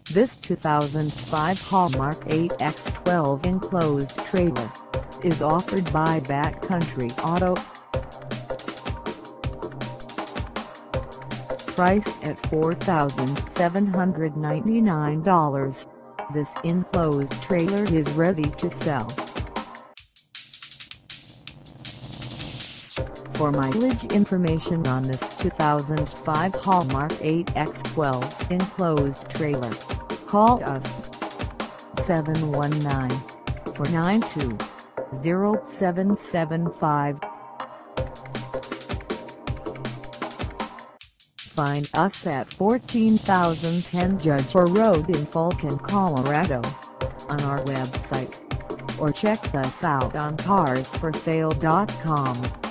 This 2005 Haulmark 8x12 enclosed trailer is offered by Backcountry Auto. Priced at $4,799, this enclosed trailer is ready to sell. For mileage information on this 2005 Haulmark 8x12 enclosed trailer, call us 719-492-0775. Find us at 14,010 Judge Orr Road in Falcon, Colorado, on our website, or check us out on carsforsale.com.